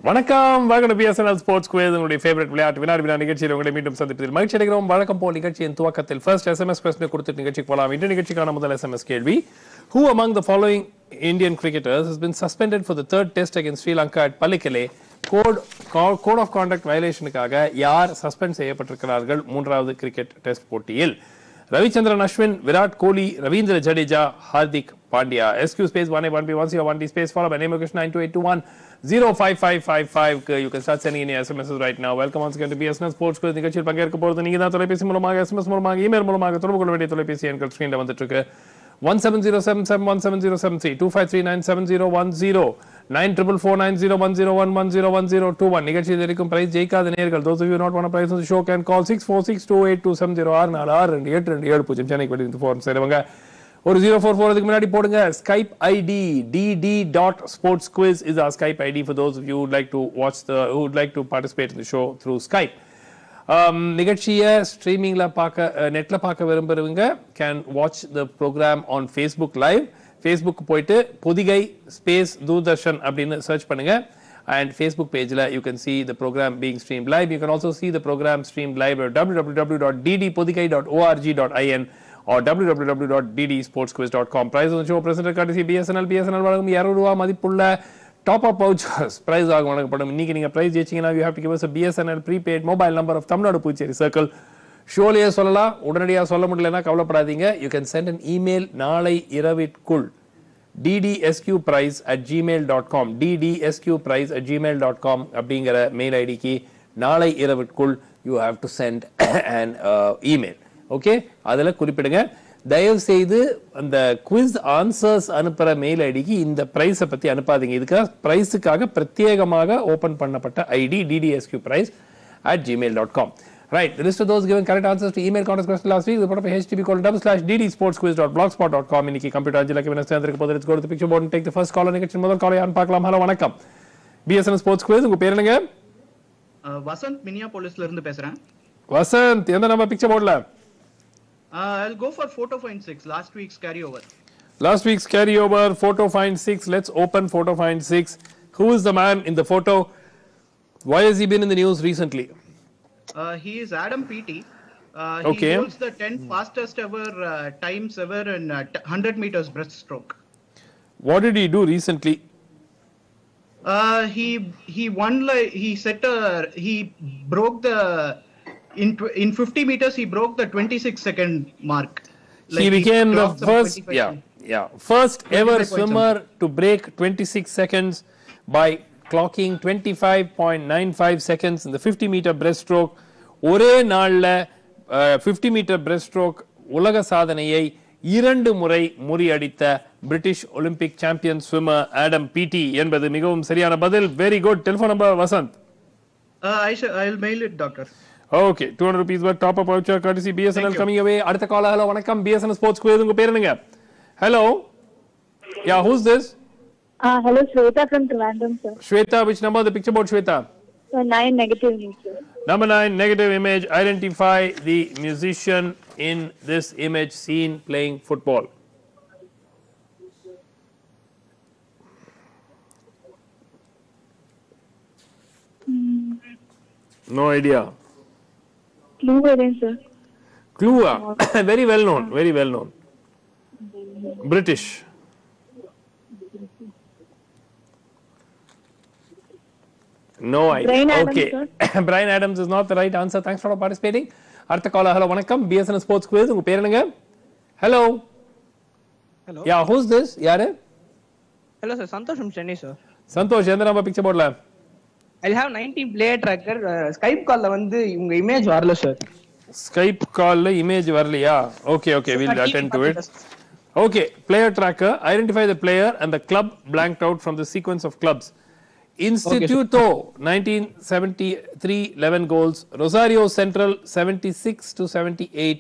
வணக்கம், welcome to BSNL Sports Quiz. உங்களுடைய favourite விளையாட்டு வினாடி நிகழ்ச்சியில் உங்களை மீண்டும் சந்திப்பதில் மகிழ்ச்சி அடைகிறோம். வழக்கம் போல் நிகழ்ச்சியின் துவக்கத்தில் ஃபர்ஸ்ட் SMS பிரச்சனை கொடுத்து நிகழ்ச்சிக்கு போகலாம். இந்த நிகழ்ச்சிக்கான முதல் SMS கேள்வி: Who among the following Indian cricketers has been suspended for the third test against Sri Lanka at Palikale? Code of conduct violationக்காக யார் சஸ்பெண்ட் செய்யப்பட்டிருக்கிறார்கள் மூன்றாவது கிரிக்கெட் டெஸ்ட் போட்டியில்? Ravichandran Ashwin, Virat Kohli, Ravindra Jadeja, Hardik Pandya. SQ space 1A1B 1C 1D space followed by name of question 92821 05555. You can start sending in your SMSs right now. Welcome once again to BSNL Sports Quiz. நிகழ்ச்சியில் பங்கேற்க போறது நீங்க தான். தொலைபேசி மூலமாக, SMS மூலமாக, email மூலமாக தொடர்பு கொள்ள வேண்டிய தொலைபேசி எண்கள் ஸ்கிரீன்ல வந்துட்டு இருக்கு. 1707717073 25397010 94490101010121. நிகழ்ச்சியில் இருக்கும் பிரைஸ் ஜெயிக்காத நேயர்கள், those of you not want a prize on the show can call 64628270644827 சென்னைக்கு வெளியிருந்து ஃபோன் செய்றவங்க ஒரு 044 அதுக்கு முன்னாடி போடுங்க. Skype ID dd.sportsquiz is our Skype ID for those of you who would like to participate in the show through Skype. நிகழ்ச்சியை ஸ்ட்ரீமிங்ல நெட்ல பார்க்க விரும்புறவங்க can watch the program on Facebook live. Facebook போயிட்டு பொதிகை ஸ்பேஸ் தூர்தர்ஷன் அப்படின்னு சர்ச் பண்ணுங்க and Facebook pageல you can see the program being streamed live. You can also see the program streamed live at www.ddpodigai.org.in or www.ddsportsquiz.com. Prize on the show presented courtesy BSNL வழங்கும் 200 ரூபாய் மதிப்புள்ள top up vouchers price ஆக வழங்கப்படும். இன்னைக்கு நீங்க prize ஜெயிச்சீங்கன்னா you have to give us a BSNL prepaid mobile number of Tamil Nadu Puducherry circle. ஷோலியே சொல்லலாம், உடனடியாக சொல்ல முடியலன்னா கவலைப்படாதீங்க. You can send an email நாளை இரவிற்குள் ddsqprize@gmail.com ddsqprize@gmail.com அப்படிங்கிற மெயில் ஐடிக்கு நாளை இரவிற்குள் you have to send an email. Okay, அதுல குறிப்பிடுங்க. தயவு செய்து அந்த குவிஸ் ஆன்சர்ஸ் அனுப்புற மெயில் ஐடிக்கு இந்த பிரைஸை பத்தி அனுப்பாதீங்க. இதுக்காக பிரைஸுக்காக பிரத்யேகமாக ஓபன் பண்ணப்பட்ட ID ddsqprize@gmail.com. Right, the list of those given correct answers to email contest question last week is part of a http://ddsportsquiz.blogspot.com. இன்னைக்கு கம்ப்யூட்டர் அஞ்சலுக்கு வினஸ்தேந்திரக்கு போது let's go to the picture board and take the first caller. நிகழ்ச்சி முதல் காலை யாருன்னு பார்க்கலாம். Hello, வணக்கம். BSNL Sports Quiz, உங்க பேர் என்னங்க? வசந்த், மினியாபோலிஸ்ல இருந்து பேசுறேன். வசந்த், எந்த நம்பர் பிக்சர் போர்ட்ல? I'll go for photo find 6, last week's carryover. Last week's carryover, photo find 6. Let's open photo find 6. Who is the man in the photo? Why has he been in the news recently? He is Adam Peaty. Okay. He holds the 10 fastest ever times ever in 100 meters breaststroke. What did he do recently? He won, like he broke the in 50 meters he broke the 26-second mark. He became the first ever swimmer to break 26 seconds by clocking 25.95 seconds in the 50-meter breaststroke. ஒரே நாள்ல 50-meter breaststroke உலக சாதனையை 2 முறை முறியடித்த British Olympic champion swimmer Adam Peaty என்பது மிகவும் சரியான பதில். Very good. Telephone number Vasanth? I'll mail it, doctor. Okay, 200 rupees worth top up voucher courtesy BSNL coming away. அடுத்த காலர். ஹலோ, வணக்கம். BSNL Sports Quiz, உங்க பேர் என்னங்க? Hello, yeah, who's this? Hello, Shweta from Trivandrum, sir. Shweta, which number the picture board, Shweta? 9 negative image, sir. Number 9 negative image. Identify the musician in this image seen playing football. No idea. Clue again, sir. Clue. Very well known, very well known. British. No idea. Brian Adams, okay. Brian Adams is not the right answer. Thanks for participating. அடுத்த collar. Hello, வணக்கம். BSNL Sports Quiz, உங்க பேர் என்னங்க? Hello. Hello. Yeah, who's this? யாரு? Hello sir, Santosh from Chennai sir. Santhosh, எந்த number picture போர்ட்ல? I'll have 19 player tracker. Skype callல வந்து உங்க இமேஜ் வரல சார். Skype callல இமேஜ் வரலையா? Okay, we'll attend to it. Okay, player tracker. Identify the player and the club blanked out from the sequence of clubs. Instituto 1973 11 goals. Rosario Central 76 to 78.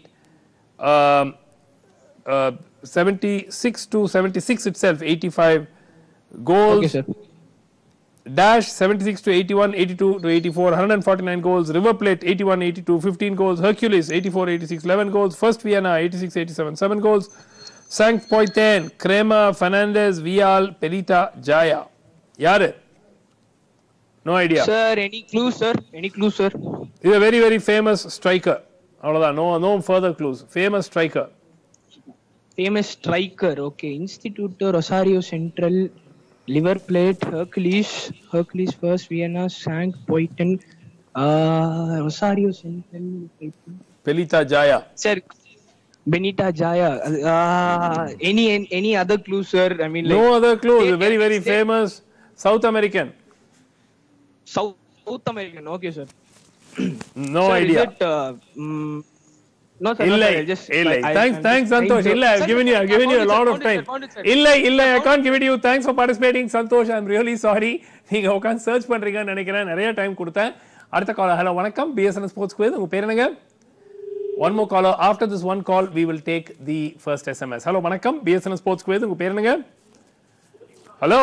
76 to 76 itself 85 goals. Okay sir. Dash 76 to 81, 82 to 84, 149 goals. River Plate 81, 82, 15 goals. Hercules 84, 86, 11 goals. First Vienna 86, 87, 7 goals. Sankt Poiten, Kramer, Fernandez, Vial, Pelita, Jaya. யாரு? No idea. Sir, any clue, sir? Any clue, sir? He's a very, very famous striker. அவ்வளவுதான். No further clues. Famous striker. Famous striker. Okay. Instituto, Rosario Central, Liver Plate, Hercules First, Vienna, Sank, Poiten, Rosario Central. Pelita Jaya. Sir, Benita Jaya. Any other clue, sir? I mean, like No other clues. Very, very famous South American. South American. Okay, sir. No Sir, idea. Is it, no, sir. Illai. No, sir, just, Illai. I'm Thanks, just Santosh. trying to- Illai, I've Sir, given you a lot of time. Found it, sir. Illai, I can't give it to you. Thanks for participating, Santosh. I'm really sorry. நீங்க உட்கார்ந்து search பண்றீங்கன்னு நினைக்கிறேன். நிறைய time கொடுத்தேன். அடுத்த collar. Hello வணக்கம். BSN sports quiz. உங்க பேர் என்னங்க? One more caller. After this one call, we will take the first SMS. Hello, வணக்கம். BSN sports quiz. உங்க பேர் என்னங்க? ஹலோ.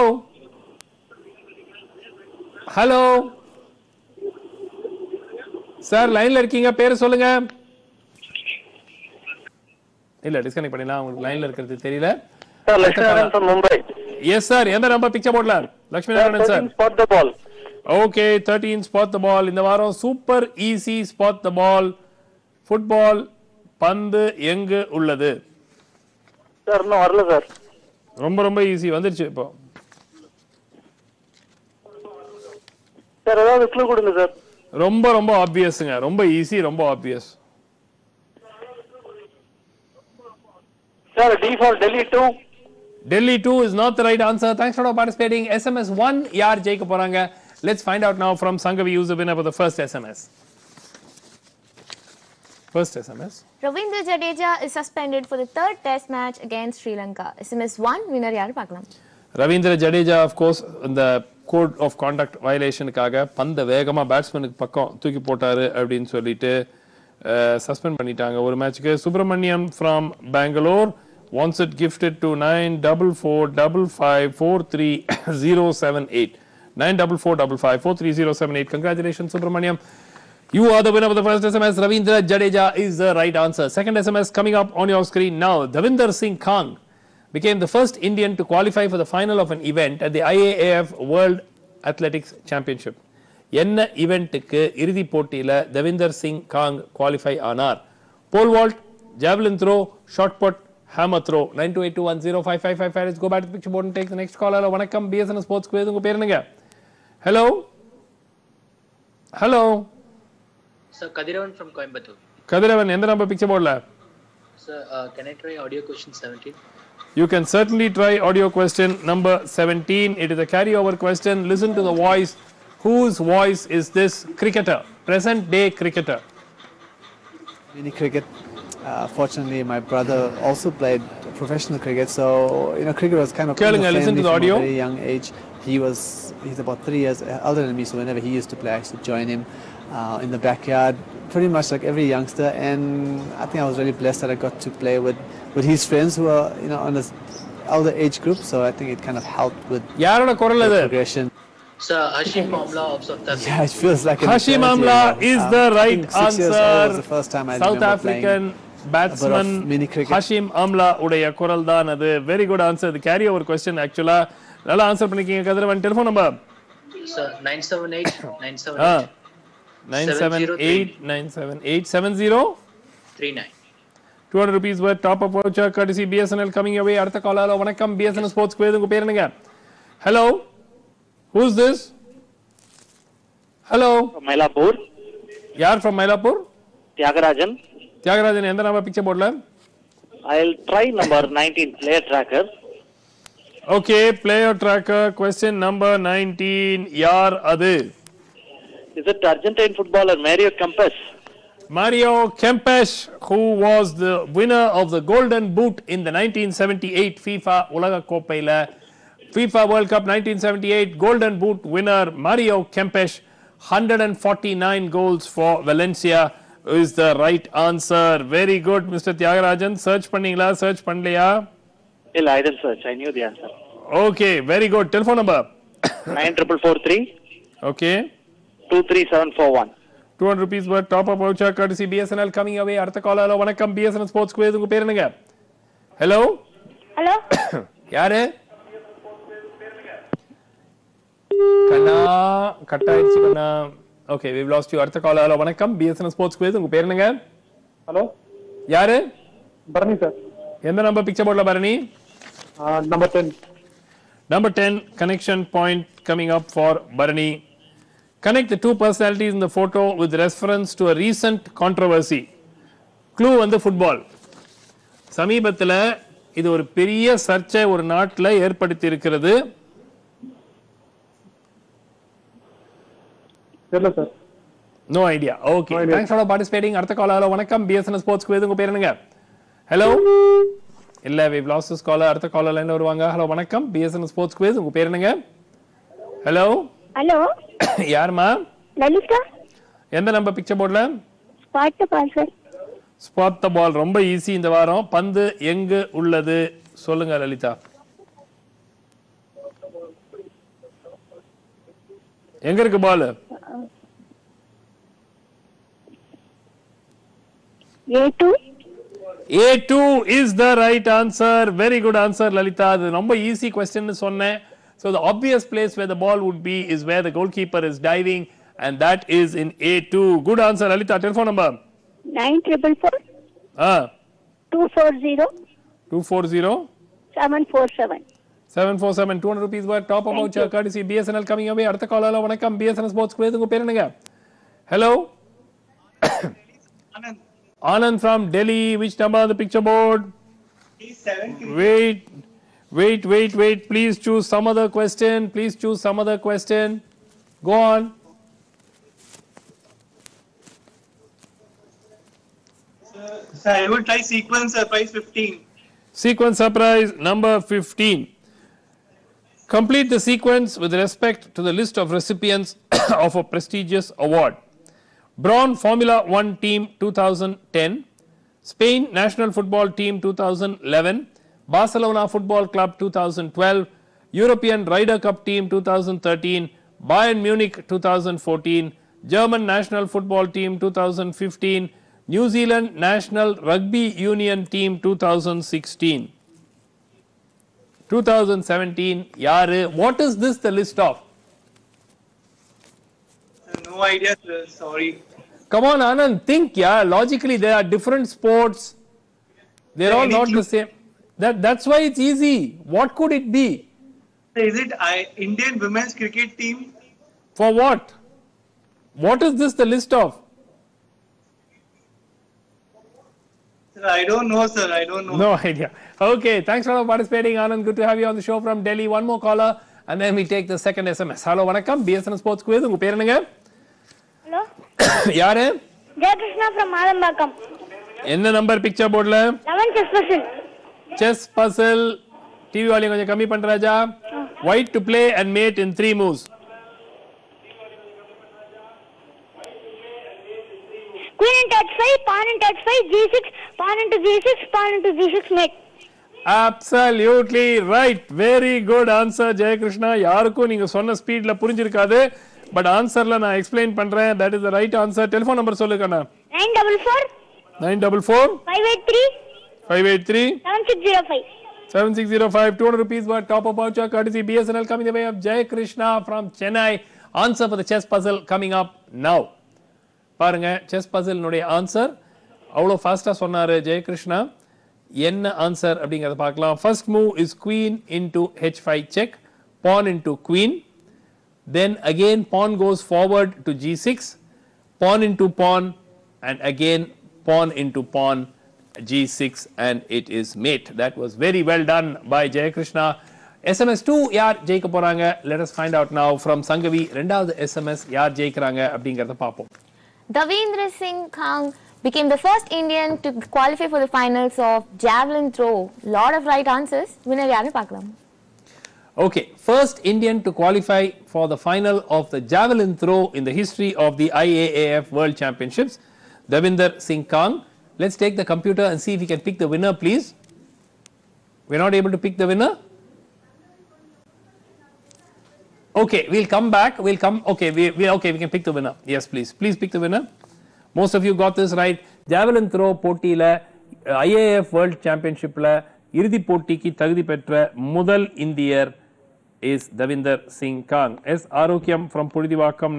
ஹலோ. சார் லைன்ல இருக்கீங்க, பேர் சொல்லுங்க. இல்ல டிஸ்கனெக்ட் பண்ணிடலாம், உங்களுக்கு லைன்ல இருக்கிறது தெரியல. Sir, Lakshmi Narayan from Mumbai. Yes sir, எந்த நம்பர் பிக்சர் போடல? Lakshmi Narayanan sir. Spot the ball. Okay, 13 spot the ball. இந்த வாரம் super easy spot the ball. Football பந்து எங்கு உள்ளது? Sir, no, வரல சார். ரொம்ப ரொம்ப ஈஸி வந்துருச்சு இப்போ. சார் ஏதாவது க்ளூ கொடுங்க சார். ரொம்ப ரொம்ப ஆப்வியஸ்ங்க, ரொம்ப ஈஸி, ரொம்ப obvious. Sir D for Delhi 2. Delhi 2 is not the right answer. Thanks for participating. SMS 1 யார் ஜெயிக்க போறாங்க? Let's find out now from Sangavi, who's the winner for the first SMS. First SMS. Ravindra Jadeja is suspended for the third test match against Sri Lanka. SMS 1 winner யார் பார்க்கலாம்? Ravindra Jadeja of course இந்த code of conduct வயலேஷனுக்காக பந்த வேகமா பேட்ஸ்மேனுக்கு பக்கம் தூக்கி போட்டாரு அப்படின்னு சொல்லிட்டு சஸ்பெண்ட் பண்ணிட்டாங்க ஒரு மேட்ச்க்கு. Subramaniam from Bangalore wants it gifted to 9445543078. 9445543078. Congratulations Subramaniam. You are the winner of the first SMS. Ravindra Jadeja is the right answer. Second SMS coming up on your screen now. Davinder Singh Kang became the first Indian to qualify for the final of an event at the IAAF World Athletics Championship. என்ன ஈவென்ட்டுக்கு இறுதி போட்டியில தேவிந்தர் சிங் காங் qualify ஆனார்? Pole vault, javelin throw, shot put, hammer throw. 9282105555. Let's go back to the picture board and take the next caller. வணக்கம், BSN sports quiz. உங்க பேர் என்னங்க? Hello hello. Sir, Kadiravan from Coimbatore. Kathiravan, எந்த நம்பர் பிக்சர் போர்ட்ல? Sir, can I try audio question 17? You can certainly try audio question number 17. It is a carryover question. Listen to the voice. Whose voice is this cricketer? Present day cricketer. Mini cricket. Fortunately, my brother also played professional cricket, so cricket was kind of in the listen to family the from audio. a very young age. He's about 3 years older than me, so whenever he used to play, I used to join him in the backyard, pretty much like every youngster. And I think I was really blessed that I got to play with his friends who are on this elder age group. So I think it kind of helped with யாரோட குரல் அது? progression. Sir, Hashim Amla of South Africa. Yeah, it feels like an Hashim eternity Amla ago. is I the think right 6 years old answer. was the first time I South remember African playing batsman a bit of mini cricket. Hashim Amla உடைய குரல் தான் அது. Very good answer. The carryover question actually நல்லா answer பண்ணிருக்கீங்க Kathiravan. Telephone number? Sir, 978 978 39. 200 rupees worth top up voucher courtesy BSNL coming your way. அடுத்த caller. வணக்கம், BSNL sports quiz. உங்க பேர் என்னங்க? Hello. Who's this? Hello. Mylapore. யார் from Mylapore? Tyagarajan. தியாகராஜன், எந்த number picture போர்ட்ல? I'll try number 19 player tracker. Okay, player tracker question number 19. யார் அது? Is it Argentine footballer Mario Kempes? Mario Kempes, who was the winner of the Golden Boot in the 1978 FIFA உலக கோப்பையில FIFA World Cup 1978 Golden Boot winner Mario Kempes, 149 goals for Valencia is the right answer. Very good, Mr. Tyagarajan. Search பண்ணீங்களா? Search பண்ணலையா? Well, I didn't search. I knew the answer. Okay, very good. Telephone number? 9443 Okay. 23741. 200 rupees worth top up voucher courtesy BSNL coming away. அடுத்த caller. வணக்கம், BSNL sports quiz. உங்க பேர் என்னங்க? Hello. Hello யாரு? கண்ணா cut ஆயிடுச்சு கண்ணா. Okay, we've lost you. அடுத்த call. Hello வணக்கம், BSNL sports quiz. உங்க பேர் என்னங்க? ஹலோ, யாரு? பரணி சார். எந்த நம்பர் பிக்சர் போர்ட்ல Bharani? Number 10. Number 10, connection point coming up for Bharani. Connect the two personalities in the photo with reference to a recent controversy. Clue வந்து football. சமீபத்தில் இது ஒரு பெரிய சர்ச்சை ஒரு நாட்டில் ஏற்படுத்தி இருக்கிறது. தெரியல sir. No idea. Okay. Thanks for participating. அடுத்த கால். ஹலோ வணக்கம், பிஎஸ்என்எல் ஸ்போர்ட்ஸ் குவிஸ். உங்க பேர் என்னங்க? ஹலோ. இல்ல, we've lost this caller. அடுத்த காலர் லைன்ல வருவாங்க. ஹலோ வணக்கம், பிஎஸ்என்எல் ஸ்போர்ட்ஸ் குவிஸ். உங்க பேர் என்னங்க? ஹலோ. ஹலோ. யாருமா? லலிதா. எந்த நம்பர் பிக்சர் போர்ட்ல? Spot the ball sir. Spot the ball ரொம்ப ஈஸி இந்த வாரம். பந்து எங்கு உள்ளது சொல்லுங்க லலிதா. எங்க இருக்கு பால்? A2. A2 is the right answer. Very good answer, Lalita. The number easy question is sonne. So the obvious place where the ball would be is where the goalkeeper is diving, and that is in A2. Good answer, Lalita. Telephone number? 9444. 240. 240. 747. 747. 200 rupees worth top of voucher courtesy BSNL coming away. Adutha call la vanakkam BSNL sports quiz. Unga per enanga? Hello. Anand from Delhi. Which number on the picture board? Wait. Please choose some other question. Go on. Sir, I will try sequence surprise 15. Sequence surprise number 15. Complete the sequence with respect to the list of recipients of a prestigious award. Braun Formula 1 team 2010, Spain national football team 2011, Barcelona Football Club 2012, European Ryder Cup team 2013, Bayern Munich 2014, German national football team 2015, New Zealand national rugby union team 2016. 2017 yaru. What is this the list of? No idea, sir. Sorry. Come on, Anand, think, yeah. Logically, there are different sports. They're all not the same. That's why it's easy. What could it be? Is it Indian women's cricket team? For what? What is this the list of? Sir, I don't know, sir. I don't know. No idea. Okay, thanks for participating, Anand. Good to have you on the show from Delhi. One more caller, and then we take the second SMS. Hello, vanakkam, BSNL Sports Quiz. Unga per enanga? Hello. Yaru? Jaykrishna from Madambakam. Enna number picture board la? 11 chess puzzle. Chess puzzle. TV volume konjam kammi pannu Raja. White to play and mate in 3 moves. Queen into h5, pawn into h5, g6, pawn into g6, pawn into g6 mate. Absolutely right. Very good answer, Jayakrishna. யாருக்கும் நீங்க சொன்ன ஸ்பீட்ல புரிஞ்சிருக்காது, but ஆன்சர்ல நான் explain பண்றேன். That is the right answer. Telephone number சொல்லுங்க அண்ணா. 944 944 583 583 7605. 7605. 200 rupees worth top up voucher courtesy BSNL coming the way of Jayakrishna from Chennai. Answer for the chess puzzle coming up now. பாருங்க, chess puzzle உடைய answer அவ்வளோ ஃபாஸ்டா சொன்னாரு ஜெயகிருஷ்ணா. என்ன answer அப்படிங்கறத பார்க்கலாம். First move is queen into h5 check, pawn into queen, then again pawn goes forward to g6, pawn into pawn, and again pawn into pawn, g6, and it is mate. That was very well done by Jayakrishna. SMS 2 யார் ஜெயிக்க போறாங்க? Let us find out now from Sangavi. ரெண்டாவது SMS யார் ஜெயிக்கறாங்க அப்படிங்கறத பாப்போம். Davendra Singh Kang became the first Indian to qualify for the finals of javelin throw. Lot of right answers. Winner yaru paakalam. Okay, first Indian to qualify for the final of the javelin throw in the history of the IAAF World Championships, Davendra Singh Kang. Let's take the computer and see if we can pick the winner, please. We're not able to pick the winner. Okay, we'll come back. Okay, we can pick the winner. Yes, please pick the winner. Most of you got this right. Javelin throw போட்டியில IAAF World Championshipல இறுதி போட்டிக்கு தகுதி பெற்ற முதல் இந்தியர் is Davinder Singh Kang. S. Arogyam from Pudivakam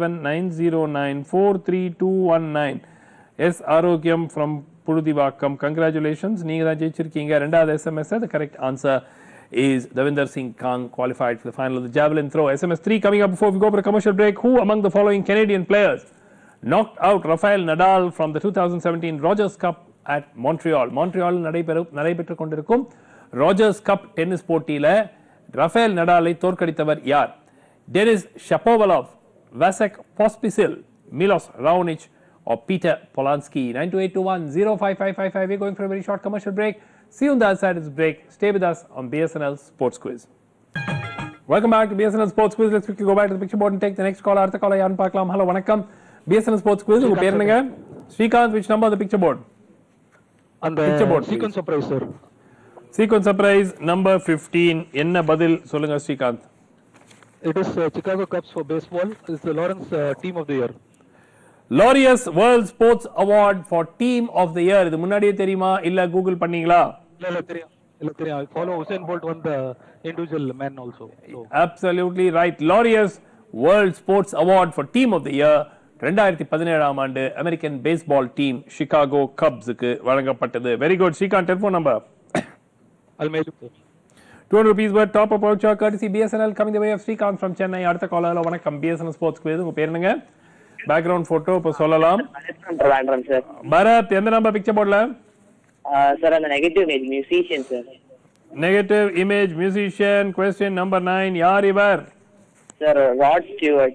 9790943219. S. Arogyam from Pudivakam. Congratulations. நீங்க தான் ஜெயிச்சிருக்கீங்க. ரெண்டாவது SMS. The correct answer is Davinder Singh Kang qualified for the final of the javelin throw. SMS 3 coming up before we go for a commercial break. Who among the following Canadian players knocked out Rafael Nadal from the 2017 Rogers Cup at Montreal? Montreal நடைபெற்றுக் கொண்டிருக்கும் Rogers Cup tennis போட்டியில Rafael நடாலை தோற்கடித்தவர் யார்? Denis Shapovalov, Vasek Pospisil, Milos Raonic or Peter Polanski? 9282105555. We're going for a very short commercial break. See you on the other side of this break. Stay with us on BSNL Sports Quiz. Welcome back to BSNL Sports Quiz. Let's quickly go back to the picture board and take the next caller. அடுத்த caller யாருன்னு பார்க்கலாம். Hello, வணக்கம். BSNL Sports Quiz. உங்க பேர் என்னங்க? Srikanth. Which number on the picture board? On the picture board, sequence surprise, sir. Sequence surprise number 15. என்ன பதில் சொல்லுங்க Srikanth? It is Chicago Cubs for baseball. It's the Lawrence Team of the Year. Laureus World Sports Award for Team of the Year. இது முன்னாடியே தெரியுமா இல்ல Google பண்ணீங்களா? இல்ல தெரியும். I follow Usain Bolt won the individual men also. So. Absolutely right. Laureus World Sports Award for Team of the Year 2017 ஆண்டு American baseball team Chicago கப்ஸ்க்கு வழங்கப்பட்டது. Very good. Srikanth, telephone number. I'll mail it. 200 rupees worth top up voucher courtesy BSNL coming the way of Srikanth from Chennai. அடுத்த caller. வணக்கம். BSNL Sports Quiz. உங்க பேர் என்னங்க? Background photo இப்ப சொல்லலாம். பரத், எந்த நம்பர் பிக்சர் போர்ட்ல? சார் அந்த negative image musician sir. Negative image musician. Question number 9. யார் இவர்? Sir Rod Stewart.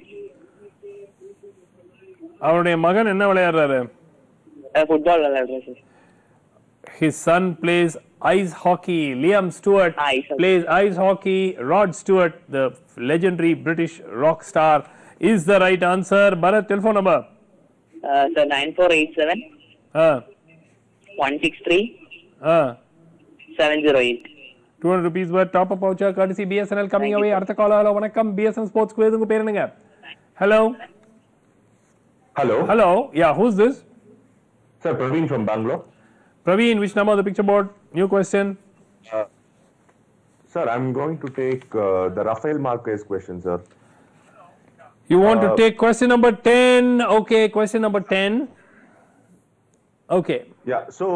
அவருடைய மகன் என்ன விளையாடுறாரு? ஃபுட்பால் விளையாடுறாரு sir. His son plays ice hockey. Liam Stewart plays ice hockey. Rod Stewart, the legendary British rock star, is the right answer. Bharat, telephone number. Sir 9487 163 708. 200 rupees worth top up voucher courtesy BSNL coming away. அடுத்த caller. Hello, வணக்கம். BSNL Sports Quiz. உங்க பேர் என்னங்க? Hello. Hello. Yeah, who's this? Sir, Praveen from Bangalore. Praveen, which number on the picture board? New question. Sir, I'm going to take the Rafael Marquez question, sir. You want to take question number 10? Okay, question number 10. Okay. Yeah, so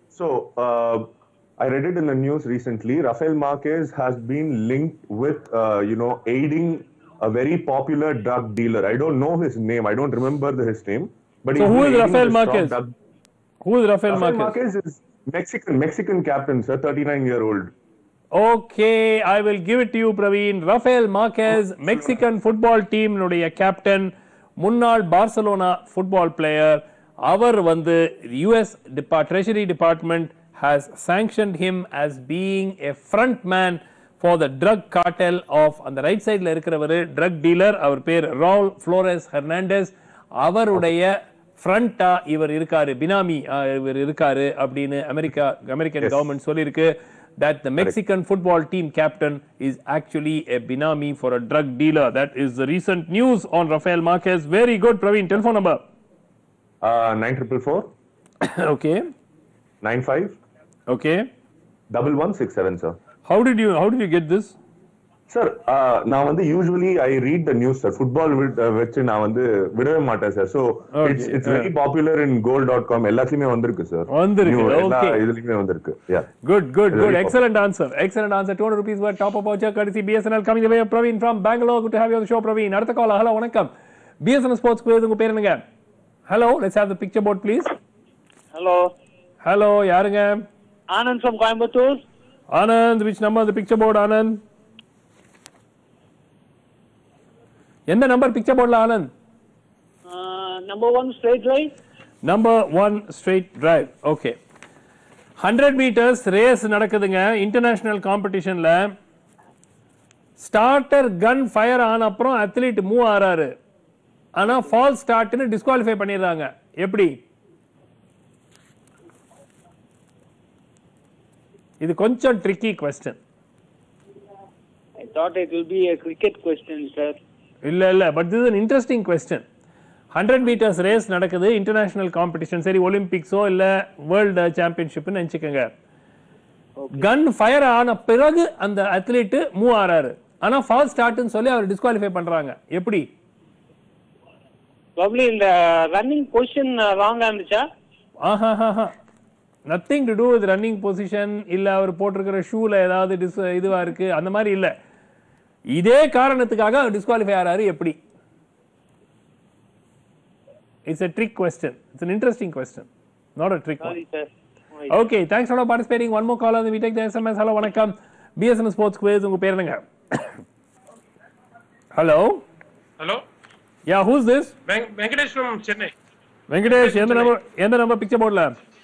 I read it in the news recently. Rafael Marquez has been linked with, aiding a very popular drug dealer. I don't know his name. I don't remember his name. But so who is Rafael Marquez? Who is Rafael Marquez? Marquez is Mexican captain, sir, 39-year-old. Okay, I will give it to you, Praveen. Rafael Marquez, Mexican football team nuடைய captain, முன்னாள் Barcelona football player. அவர் வந்து US Treasury Department has sanctioned him as being a front man for the drug cartel of அந்த right சைடுல இருக்கிறவர் drug dealer. அவர் பேர் ரால் ஃப்ளோரஸ் Hernandez. அவருடைய ஃப்ரண்டா இவர் இருக்காரு, பினாமி இவர் இருக்காரு அப்படின்னு அமெரிக்கன் கவர்மெண்ட் சொல்லியிருக்கு. That the Mexican football team captain is actually a binami for a drug dealer. That is the recent news on Rafael Marquez. Very good, Praveen. Telephone number? 9444. Okay. 95. Okay. 1167, sir. How did you get this? Sir, நான் வந்து usually I read the news, sir. Football வச்சு நான் வந்து விடவே மாட்டேன், sir. So it's very popular in goal.com. எல்லாத்துலயுமே வந்திருக்கு, sir. வந்திருக்கு. Okay. இதுலயுமே வந்திருக்கு. Yeah. Good. Excellent answer. 200 rupees worth top up voucher courtesy BSNL coming the way of Praveen from Bangalore. Good to have you on the show, Praveen. அடுத்த caller. Hello, வணக்கம். BSNL Sports Quiz. உங்க பேர் என்னங்க? Hello, let's have the picture board, please. Hello, யாருங்க? Anand from Coimbatore. Anand, which number on the picture board, Anand? எந்த number picture போர்ட்ல Anand? Number 1 straight drive. Number 1 straight drive. Okay. 100 meters race நடக்குதுங்க international காம்படிஷன்ல. Starter gun fire ஆன அப்புறம் athlete move ஆறாரு. ஆனா falls ஸ்டார்ட்னு disqualify பண்ணிடுறாங்க. எப்படி? இது கொஞ்சம் tricky question. I thought it will be a cricket question, sir. இல்ல but this is an interesting question. 100 meters race நடக்குது இன்டர்நேஷனல் காம்படிஷன். சரி ஒலிம்பிக்ஸோ இல்ல வேர்ல்ட் சாம்பியன்ஷிப்னு நினைச்சுக்கோங்க. கன் ஃபயர் ஆன பிறகு அந்த அத்லீட் மூவ் ஆறாரு. ஆனா ஃபால்ஸ் ஸ்டார்ட்னு சொல்லி அவர் டிஸ்குவாலிஃபை பண்றாங்க. எப்படி? Probably இந்த running position wrong இருந்துச்சா? nothing to do with running position இல்ல அவர் போட்டிருக்கிற ஷூல ஏதாவது இதுவா இருக்கு அந்த மாதிரி இல்ல. இதே காரணத்துக்காக டிஸ்குவாலிஃபை ஆறாரு. எப்படி? It's a trick question. It's an interesting question, not a trick one. Sorry sir. Okay, thanks for participating. One more call and we take the SMS. Hello, vanakkam. BSN Sports Quiz. Unga per enga? Hello. Hello. Yeah, who's this? Venkatesh from Chennai. Venkatesh, endha number picture board la?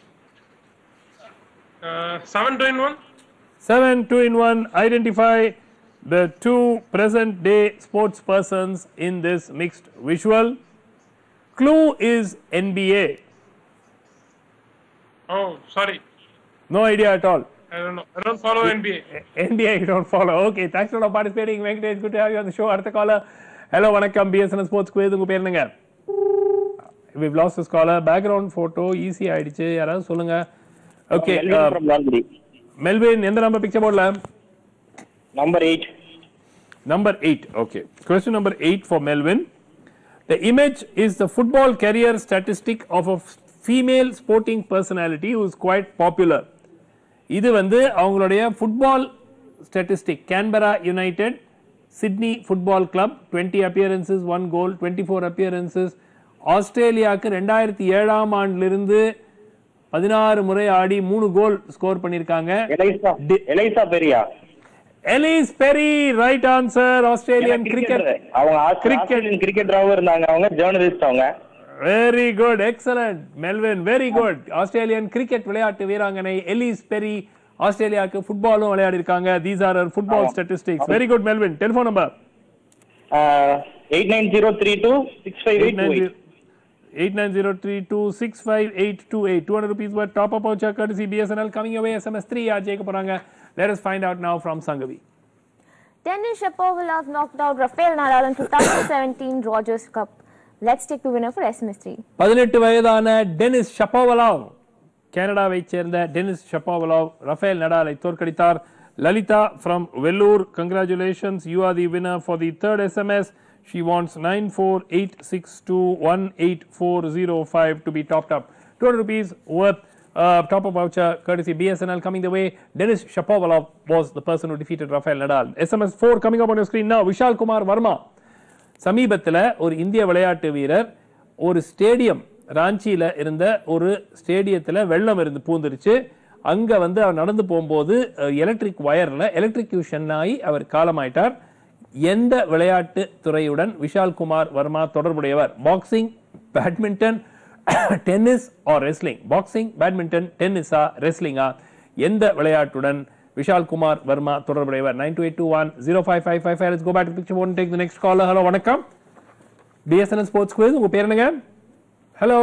7-2-in-1. 7-2-in-1. Identify the two present day sports persons in this mixed visual. Clue is NBA. Oh, sorry. No idea at all. I don't know. I don't follow NBA. NBA you don't follow. Okay, thanks for participating. Venkatesh, good to have you on the show. Artha caller. Hello, vanakkam. BSN Sports Quiz. Unga per enga? We've lost this caller. Background photo easy ஆயிடுச்சு. யாராவது சொல்லுங்க. Okay. Melvin, எந்த number picture board la? Number 8. Number 8. Okay. Question number 8 for Melvin. The image is the football career statistic of a female sporting personality who is quite popular. இது வந்து அவங்களுடைய football statistic. Canberra United, Sydney Football Club, 20 appearances, 1 goal, 24 appearances. ஆஸ்திரேலியாவுக்கு 2007ஆம் ஆண்டிலிருந்து 16 முறை ஆடி 3 goal score பண்ணிருக்காங்க. Elyse பெரியா. Elise Perry, right answer. Australian cricket. அவங்க Australian கிரிக்கெட்டராவும் இருந்தாங்க. அவங்க ஜர்னலிஸ்ட் அவங்க. Very good, excellent. Melvin, very good. Australian cricket விளையாட்டு வீராங்கனை எலிஸ் பெரி ஆஸ்திரேலியாவுக்கு ஃபுட்பாலும் விளையாடி இருக்காங்க. These are her football statistics. Very good, Melvin. Telephone number 8903265828. 8903265828. 200 rupees worth top up voucher courtesy BSNL coming away. SMS 3 yaar jeka poranga. Let us find out now from Sangavi. Denis Shapovalov knocked out Rafael Nadal in 2017 Rogers Cup. Let's take the winner for SMS 3. 18 வயதான Denis ஷப்போவலோவ், கனடாவை சேர்ந்த Denis ஷப்போவலோவ் Rafale நடாலை தோற்கடித்தார். Lalita from Vellore, congratulations, you are the winner for the third SMS. She wants 9486218405 to be topped up. 200 rupees worth top up voucher courtesy BSNL coming the way. Denis Shapovalov was the person who defeated Rafael Nadal. SMS 4 coming up on your screen now. Vishal Kumar Verma. சமீபத்தில் ஒரு இந்திய விளையாட்டு வீரர் ஒரு stadium, ராஞ்சியில் இருந்த ஒரு ஸ்டேடியத்தில் வெள்ளம் இருந்து பூந்துருச்சு. அங்கே வந்து அவர் நடந்து போகும்போது எலக்ட்ரிக் வயரில் எலக்ட்ரிக்யூஷன் ஆகி அவர் காலமாயிட்டார். எந்த விளையாட்டு துறையுடன் விஷால் குமார் வர்மா தொடர்புடையவர்? Boxing, badminton, tennis or wrestling? Boxing, badminton, டென்னிஸா, ரெஸ்லிங்கா? எந்த விளையாட்டுடன் விஷால் குமார் வர்மா தொடர்புடையவர்? 9281055555. Let's go back to the picture board and take the next caller. Hello, வணக்கம். BSNL Sports Quiz. உங்க பேர் என்னங்க? Hello.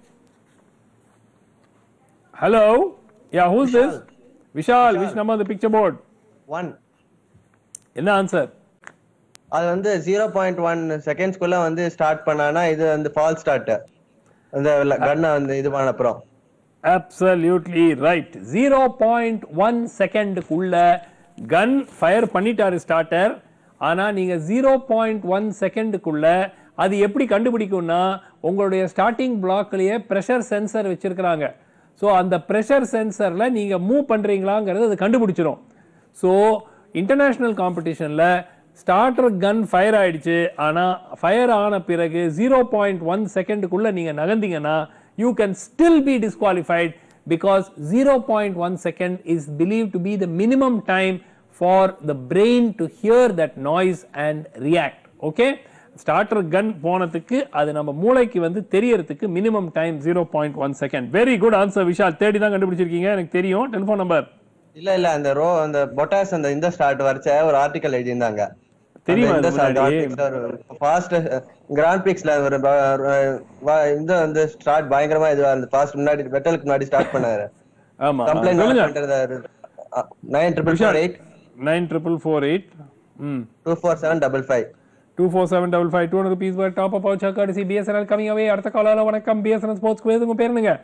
Hello. Yeah, who's this? Vishal. Which number on the picture board? 1. என்ன ஆன்சர்? அது வந்து 0.1 செகண்ட்ஸ்க்குள்ள வந்து ஸ்டார்ட் பண்ணானா இது வந்து ஃபால் ஸ்டார்ட். அந்த கன்ன வந்து இது பண்ண அப்புறம். Absolutely right. 0.1 செகண்டுக்குள்ள கன் ஃபயர் பண்ணிட்டாரு ஸ்டார்டர். ஆனா நீங்க 0.1 செகண்டுக்குள்ள அது எப்படி கண்டுபிடிக்கும்னா உங்களுடைய ஸ்டார்டிங் பிளாக்லயே பிரஷர் சென்சர் வச்சிருக்காங்க. ஸோ அந்த பிரஷர் சென்சர்ல நீங்க மூவ் பண்றீங்களாங்கிறது அது கண்டுபிடிச்சிடும். ஸோ இன்டர்நேஷனல் காம்படிஷன்ல ஸ்டார்டர் கன் ஃபயர் ஆயிடுச்சு, ஆனா ஃபயர் ஆன பிறகு 0.1 செகண்டுக்குள்ள நீங்க நகர்ந்தீங்கன்னா you can still be disqualified because 0.1 second is believed to be the minimum time for the brain to hear that noise and react. Okay, starter gun போனதுக்கு அது நம்ம மூளைக்கு வந்து தெரியறதுக்கு minimum time 0.1 second. Very good answer Vishal. தேடி தான் கண்டுபிடிச்சிருக்கீங்க, எனக்கு தெரியும். டெலிபோன் நம்பர் இல்ல அந்த அந்த பொட்டாஸ் அந்த இந்த ஸ்டார்ட் வர்ச்ச ஒரு ஆர்டிகல் எழுதியிருந்தாங்க. தெரியுமா? ஃபாஸ்ட் கிராண்ட் பிரிக்ஸ்ல ஒரு இந்த வந்து ஸ்டார்ட் பயங்கரமா இதுவா இருந்து ஃபாஸ்ட் முன்னாடி பெட்டலுக்கு முன்னாடி ஸ்டார்ட் பண்ணாரு. ஆமா, கம்ப்ளைன்ட் பண்றாரு. 9448 9448 24755 24755. 200 rupees worth top up voucher courtesy BSNL coming away. அடுத்த காலல வணக்கம். BSNL Sports Quiz. உங்க பேர் என்னங்க?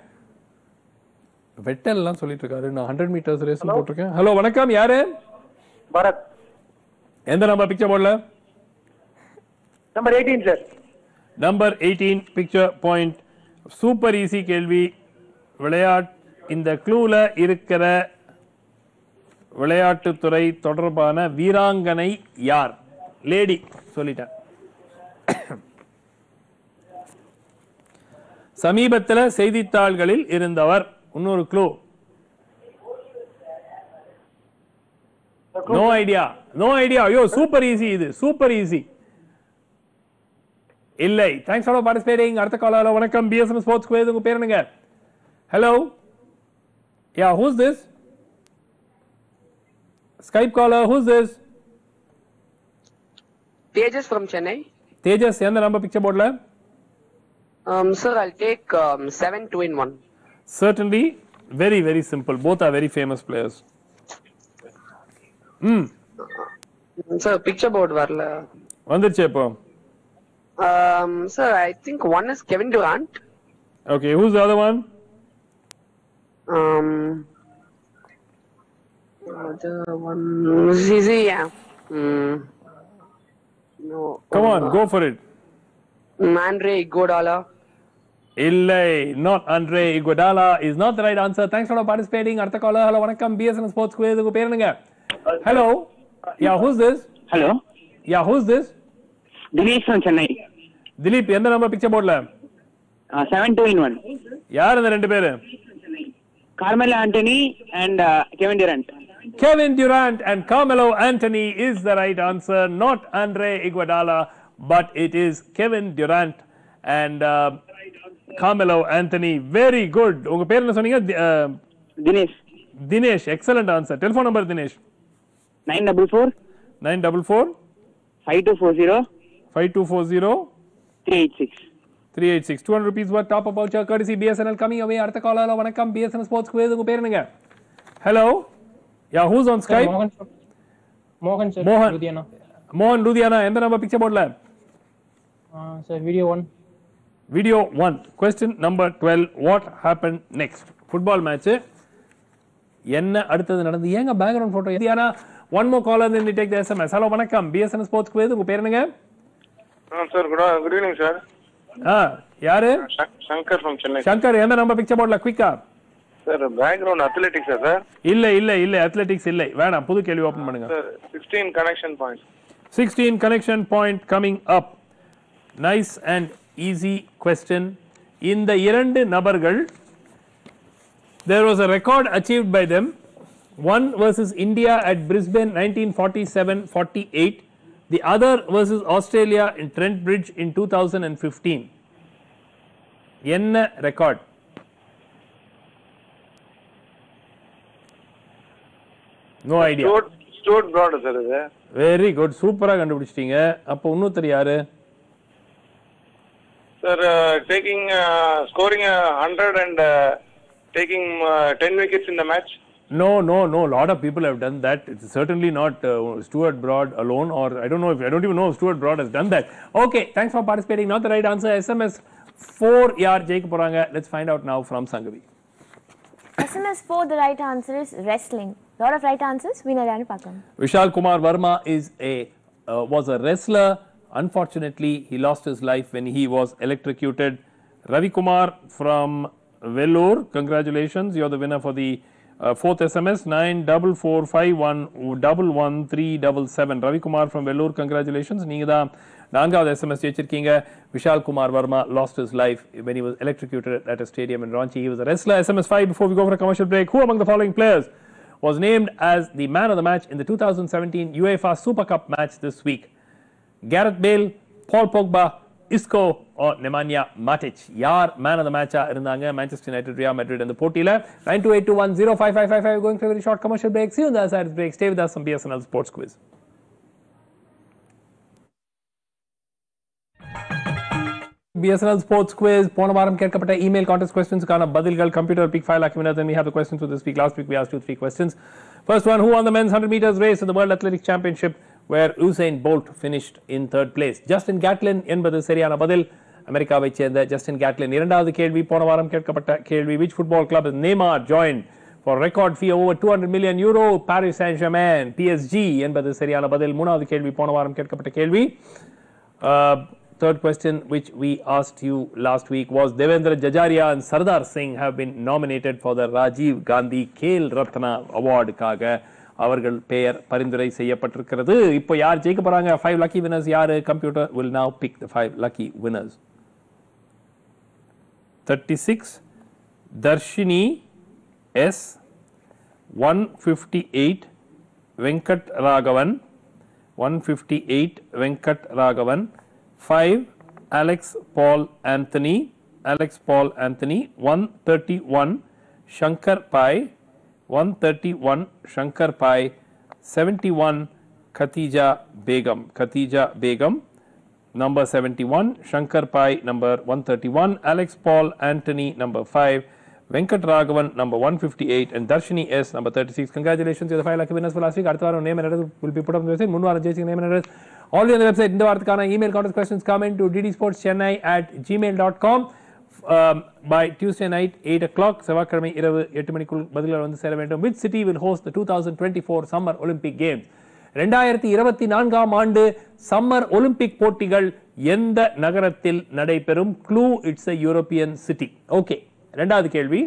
வெட்டல்லாம் சொல்லிட்டு இருக்காரு. நான் 100 மீட்டர்ஸ் ரேஸ் போட்டுருக்கேன். ஹலோ வணக்கம், யாரு? பரத். எந்த நம்பர் பிக்சர் போர்டுல? Number 18, sir. Number 18 picture point. Super easy கேள்வி. இந்த க்ளூல இருக்கிற விளையாட்டுத்துறை தொடர்பான வீராங்கனை யார்? லேடி சொல்லிட்டேன். சமீபத்தில் செய்தித்தாள்களில் இருந்தவர். இன்னொரு க்ளூ. No idea. ஐயோ சூப்பர் ஈஸி இது. Super easy. இல்லை. Thanks for participating. அடுத்த காலர். வணக்கம் பிஎஸ்எம் ஸ்போர்ட்ஸ் குவிஸ். உங்க பேர் என்னங்க? Hello. Yeah, who's this? Skype caller, who's this? Tejas from Chennai. Tejas, எந்த நம்பர் பிக்சர் போர்டுல? Sir, I'll take 7, 2 in 1. Certainly, very, very simple. Both are very famous players. Sir, picture board varla. வந்துருச்சு இப்போ. Sir, I think one is Kevin Durant. Okay, who's the other one? Other one is easy, yeah. No. Come on, go for it. Andre Iguodala. Illai, not Andre Iguodala is not the right answer. Thanks for participating. அடுத்த caller. Hello, வணக்கம் BSN Sports Quiz. உங்க பேர் என்னங்க? Hello. Yeah, who's this? Hello. Yeah, who's this? Dinesh from Chennai. Dilip, எந்த number picture போர்டுல? 7, 2 in 1. யார் இந்த ரெண்டு பேரு? Carmelo Anthony and Kevin Durant. Kevin Durant and Carmelo Anthony is the right answer. Not Andre Iguodala, but it is Kevin Durant and Carmelo Anthony. Very good. உங்க பேர் என்ன சொன்னீங்க? Dinesh. Dinesh, excellent answer. Telephone number Dinesh. 944 944 5240 5240 386. 386. 200 rupees worth top up voucher courtesy BSNL coming away. அடுத்த caller. வணக்கம் BSNL Sports Quiz. உங்க பேர் என்னங்க? Hello. Yeah, who's on Skype? Mohan sir. Mohan. Ludhiana. Mohan Ludhiana. எந்த number picture போர்டுல? Sir, video 1. Video 1. Question number 12. What happened next? Football match. என்ன அடுத்தது நடந்து? ஏங்க background photo? Ludhiana. One more caller then we take the SMS. Hello, வணக்கம் BSNL Sports Quiz. உங்க பேர் என்னங்க? Sir, good evening sir. யாரு? Shankar from Chennai. Shankar, எந்த நம்பர் பிக்சர் போர்டுல? குயிக்கா. Sir, background athletics sir. இல்ல athletics இல்லை. வேணாம், புது கேள்வி ஓபன் பண்ணுங்க. Sir, 16 connection points. 16 connection point coming up. Nice and easy question. இந்த இரண்டு நபர்கள், there was a record achieved by them. One versus India at Brisbane 1947-48. The other versus Australia in Trent Bridge in 2015. என்ன record? No idea. Stuart Broad sir இது. Very good. சூப்பரா கண்டுபிடிச்சிட்டீங்க. அப்போ இன்னொருத்தர் யாரு? Sir, taking scoring 100 and taking 10 wickets in the match. No. Lot of people have done that. It's certainly not Stuart Broad alone, or I don't even know if Stuart Broad has done that. Okay, thanks for participating. Not the right answer. SMS 4 yaar jayika poranga. Let's find out now from Sangavi. SMS 4, the right answer is wrestling. Lot of right answers. Winner yaanu paakalam. Vishal Kumar Verma was a wrestler. Unfortunately, he lost his life when he was electrocuted. Ravi Kumar from Vellore, congratulations. You're the winner for the fourth SMS. 9445111377. Ravi Kumar from Vellore, congratulations. நீங்க தான் நான்காவது SMS ஜெயிச்சிருக்கீங்க. Vishal Kumar Verma lost his life when he was electrocuted at a stadium in Ranchi. He was a wrestler. SMS 5 before we go for a commercial break. Who among the following players was named as the man of the match in the 2017 UEFA Super Cup match this week? Gareth Bale, Paul Pogba, Isco or Nemanja Matic? யார் man of the match இருந்தாங்க Manchester United, Real Madrid and the போட்டியில? 9281055555. Going for a very short commercial break. See you on the other side of the break. Stay with us on BSNL Sports Quiz. BSNL Sports Quiz. போன வாரம் கேட்கப்பட்ட email contest questions-க்கான பதில்கள் computer pick file winners, and we have the questions for this week. Last week we asked you 3 questions. First one, who won the men's 100 meters race in the World Athletics Championship where Usain Bolt finished in 3rd place? Justin Gatlin என்பது சரியான பதில். அமெரிக்காவைச் சேர்ந்த Justin Gatlin. இரண்டாவது கேள்வி, போன வாரம் கேட்கப்பட்ட கேள்வி, which football club has Neymar joined for record fee over 200 million euro. Paris Saint-Germain, PSG என்பது சரியான பதில். மூணாவது கேள்வி போன வாரம் கேட்கப்பட்ட கேள்வி. Third question which we asked you last week was Devendra Jajaria and Sardar Singh have been nominated for the Rajiv Gandhi Khel Ratna Award காக அவர்கள் பெயர் பரிந்துரை செய்யப்பட்டிருக்கிறது. இப்போ யார் ஜெயிக்க போறாங்க? 5 lucky winners யாரு? Computer will now pick the 5 lucky winners. 36 Darshini S, 158 Venkat Raghavan, 158 Venkat Raghavan, 5 Alex Paul Anthony, 131 Shankar Pai, 131 Shankar Pai, 71 Khatija Begum, number 71, Shankar Pai number 131, Alex Paul Anthony number 5, Venkat Raghavan number 158 and Darshini S number 36. Congratulations, you are the 5 lucky winners for last week. அடுத்த வாரம் name and address will be put up on the website. முன் வாரம் ஜெயிச்சிங்க name and address already on the website. இந்த வாரத்துக்கான email contest questions come in to ddsportschennai@gmail.com by Tuesday night 8 o'clock. செவ்வாய்க்கிழமை இரவு 8 மணிக்குள் பதில்கள் வந்து சேர வேண்டும். Which city will host the 2024 Summer Olympic Games? 2024ஆம் ஆண்டு சம்மர் ஒலிம்பிக் போட்டிகள் எந்த நகரத்தில் நடைபெறும்? Clue, it's a European city. ஓகே, இரண்டாவது கேள்வி.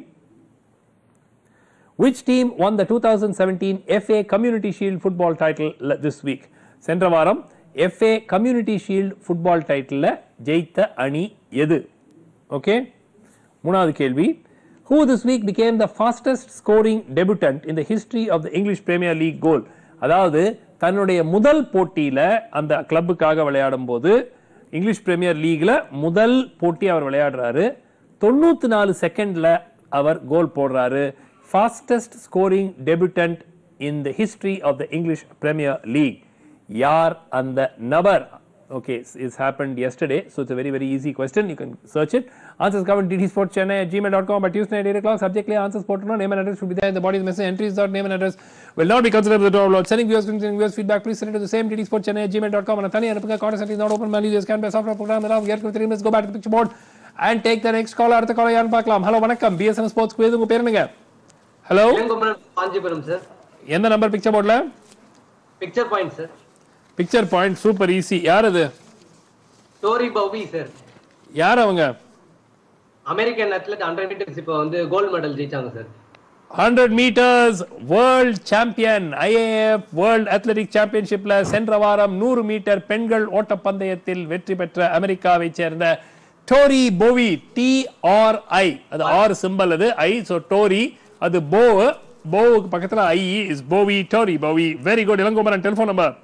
Which team won the 2017 FA Community Shield football title this week? சென்ற வாரம் FA Community Shield football title ஜெயித்த அணி எது? ஓகே, மூணாவது கேள்வி. Who this week became the fastest scoring debutant in the history of the English Premier League goal? அதாவது தன்னுடைய முதல் போட்டியில அந்த கிளப்புக்காக விளையாடும் போது இங்கிலீஷ் பிரீமியர் லீக்ல முதல் போட்டி அவர் விளையாடுறாரு. 94 செகண்ட்ல அவர் கோல் போடுறாரு. Fastest scoring debutant in the history of the English Premier League. யார் அந்த நபர்? Okay, it's happened yesterday, so it's a very easy question. You can search it. Answers come at ddsportschennai@gmail.com by Tuesday at 8 o'clock. Subject line answers portal. Name and address should be there in the body of the message. Entries without name and address will not be considered for the download. Sending viewers feedback, please send it to the same ddsportschennai@gmail.com. And Thani Anupanga contest is not open. Manually scan by software program. Allow get 3 minutes. Go back to the picture board and take the next caller. அடுத்த caller யாருன்னு பார்க்கலாம். Hello வணக்கம், BSN sports quiz. உங்க பேர் என்னங்க? Hello, Kanchipuram sir. எந்த number picture போர்ட்ல? Picture point sir. Picture point, super easy. யார் அது? Tori Bowie sir. யார் அவங்க? அமெரிக்கன் அத்லெட் 100 மீட்டர்ஸ் இப்போ வந்து கோல்ட் மெடல் ஜெயிச்சாங்க sir. 100 meters world champion, IAAF World Athletic Championshipல சென்ற வாரம் 100 மீட்டர் பெண்கள் ஓட்டப்பந்தயத்தில் வெற்றி பெற்ற அமெரிக்காவை சேர்ந்த டோரி போவி, TRI, அது R சிம்பல், அது I, so டோரி, அது போவுக்கு பக்கத்துல I is Bowie, Tori Bowie. Very good. Ilangomaran telephone number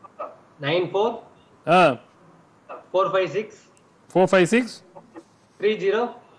94 456 30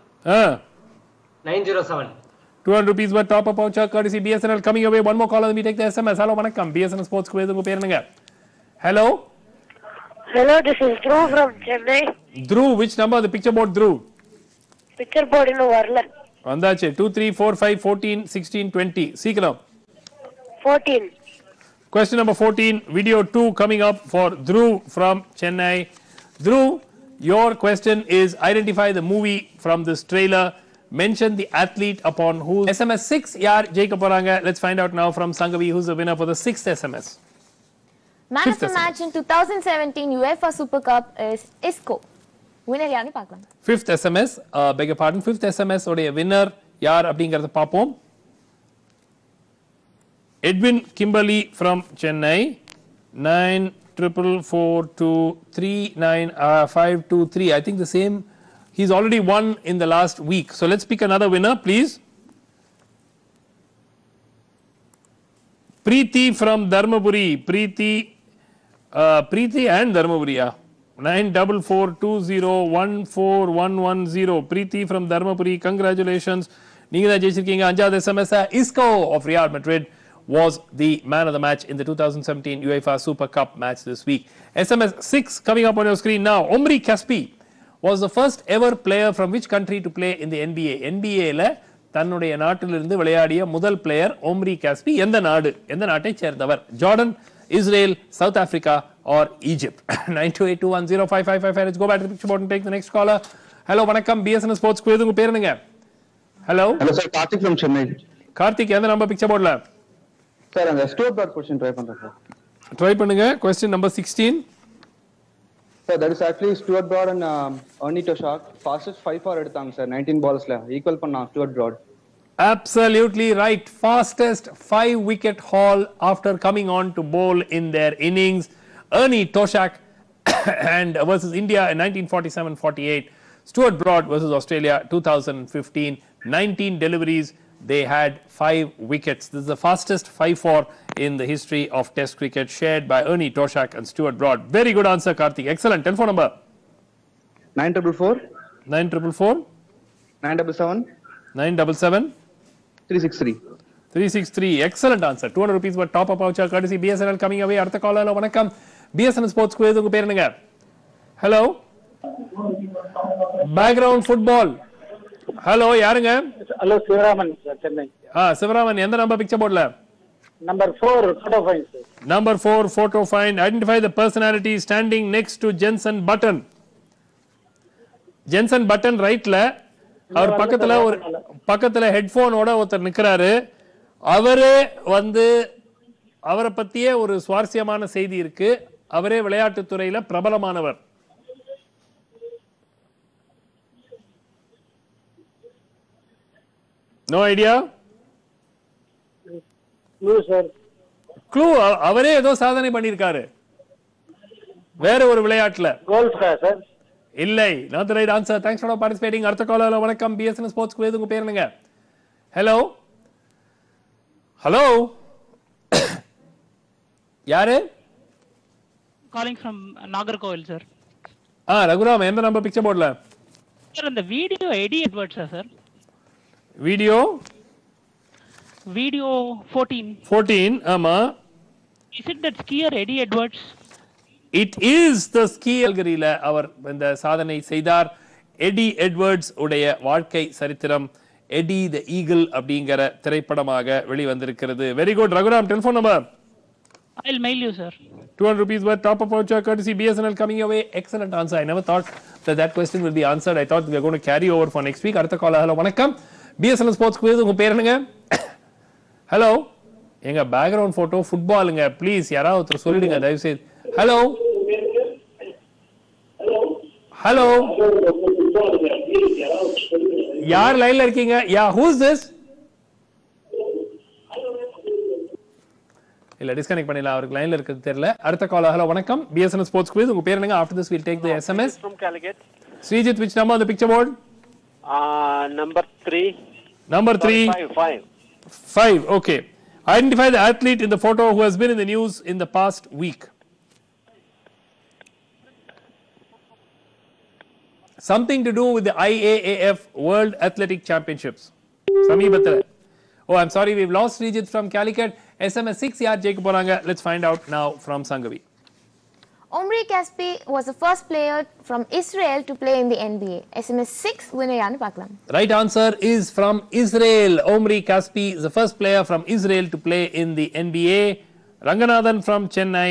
907. 200 rupees worth top up voucher courtesy BSNL coming away. One more call, let me take the SMS. Hello vanakkam, BSNL sports quiz. Unga per enanga? Hello, this is Dhruv from Chennai. Dhruv, which number? The picture board, Dhruv. Picture board innu varala. Vandache 2 3 4 5 14 16 20. Seekram 14. Question number 14, video 2 coming up for Dhruv from Chennai. Dhruv, your question is identify the movie from this trailer. Mention the athlete upon whose SMS 6 yaar jayika poranga. Let's find out now from Sangavi who's the winner for the 6th SMS. Man of the match in 2017 UEFA Super Cup is Isco. Winner yaarnu paakalam. 5th SMS, beg your pardon, 5th SMS oda winner yaar அப்படிங்கறத பாப்போம். Edwin Kimberly from Chennai, 944239523. I think the same. He's already won in the last week. So let's pick another winner, please. Preeti from Dharmaburi. Preeti and Dharmaburi. 94420141110. Preeti from Dharmaburi. Congratulations. நீங்க தான் ஜெயிச்சிருக்கீங்க. அஞ்சாவது SMS Isco of Real Madrid was the man of the match in the 2017 UEFA Super Cup match this week. SMS 6 coming up on your screen now. Omri Caspi was the first ever player from which country to play in the NBA? NBA ல தன்னுடைய நாட்டிலிருந்து விளையாடிய முதல் player ஓம்ரி காஸ்பி. எந்த நாட்டை சேர்ந்தவர்? Jordan, Israel, South Africa or Egypt? 9282105555. Let's go back to the picture board and take the next caller. Hello வணக்கம், BSN sports quiz. உங்க பேர் என்னங்க? Hello, sir, Karthik from Chennai. Karthik எந்த நம்பர் பிக்சர் போர்ட்ல? சார் அந்த ஸ்டோர் டாட் क्वेश्चन ட்ரை பண்றேன் sir. Try பண்ணுங்க. question number 16. Sir, that is actually Stuart Broad and Ernie Toshak. Fastest 5 எடுத்தாங்க சார் 19 ballsல. ஈக்குவல் பண்ணா Stuart Broad. Absolutely right. Fastest 5 wicket haul after coming on to bowl in their innings. Ernie Toshak and versus India in 1947-48. Stuart Broad versus Australia 2015. 19 deliveries. They had 5 wickets. This is the fastest 5-4 in the history of Test cricket, shared by Ernie Toshak and Stuart Broad. Very good answer, Karthik. Excellent. Telephone number? 9444 9444 977 977 363 363. Excellent answer. 200 rupees worth top up voucher courtesy BSNL coming away. அடுத்த call hello வணக்கம். BSNL sports quiz உங்க பேர் என்னங்க? Hello. Background football. Hello யாருங்க? Hello Sivaraman sir Chennai. Sivaraman எந்த number picture போர்ட்ல? Number 4 photo find sir. Number 4 photo find. Identify the personality standing next to Jenson Button. Jenson Button ரைட்ல அவர் பக்கத்துல ஹெட்போனோட ஒருத்தர் நிக்கிறாரு. அவரே அவரை பத்தியே ஒரு சுவாரஸ்யமான செய்தி இருக்கு. அவரே விளையாட்டு துறையில பிரபலமானவர். No idea? Clue sir. Clue அவரே ஏதோ சாதனை பண்ணிருக்காரு. வேற ஒரு விளையாட்டுல. Golf sir. இல்லை. Not the right answer. Thanks for participating. அடுத்த கால் ஹலோ வணக்கம். BSNL ஸ்போர்ட்ஸ் குவிஸ் உங்க பேர் என்னங்க? ஹலோ. ஹலோ. யாரு? Calling from Nagarkoil sir. Raghuram எந்த நம்பர் பிக்சர் போர்ட்ல? Sir இந்த video Eddie Edwards sir. Video 14. ஆமா. Is it that skier Eddie Edwards? It is the ski Calgary-ல அவர் இந்த சாதனை செய்தார். எடி எட்வர்ட்ஸ் உடைய வாழ்க்கை சரித்திரம் எடி தி ஈகிள் அப்படிங்கிற திரைப்படமாக வெளிவந்திருக்கிறது. Very good Raghuram. Telephone number? I'll mail you sir. 200 rupees worth top up voucher courtesy BSNL coming your way. Excellent answer. I never thought that question will be answered. I thought we were going to carry over for next week. அடுத்த call hello வணக்கம். BSNL sports quiz உங்க பேர் என்னங்க? Hello. எங்க background photo ஃபுட்பாலுங்க. Please யாராவது ஒருத்தர் சொல்லிடுங்க தயவு செய்து. ஹலோ. ஹலோ. யார் லைன்ல இருக்கீங்க? யா who's this? இல்ல டிஸ்கனெக்ட் பண்ணிடலாம். அவருக்கு லைன்ல இருக்கிறது தெரியல. அடுத்த கால் ஹலோ வணக்கம். BSNL ஸ்போர்ட்ஸ் குவிஸ் உங்க பேர் என்னங்க? After this we'll take the SMS. From Calicut. Srijit, which number on the picture board? Number 3. Number 3. 5. Okay. Identify the athlete in the photo who has been in the news in the past week. Something to do with the IAAF World Athletic Championships. Sameepathila. Oh, I'm sorry, we've lost Srijit from Calicut. SMS 6 yaar jekk poranga. Let's find out now from Sangavi. Omri Caspi was the first player from Israel to play in the NBA. SMS 6 winner yaanu paakalam. Right answer is from Israel. Omri Caspi is the first player from Israel to play in the NBA. Ranganathan from Chennai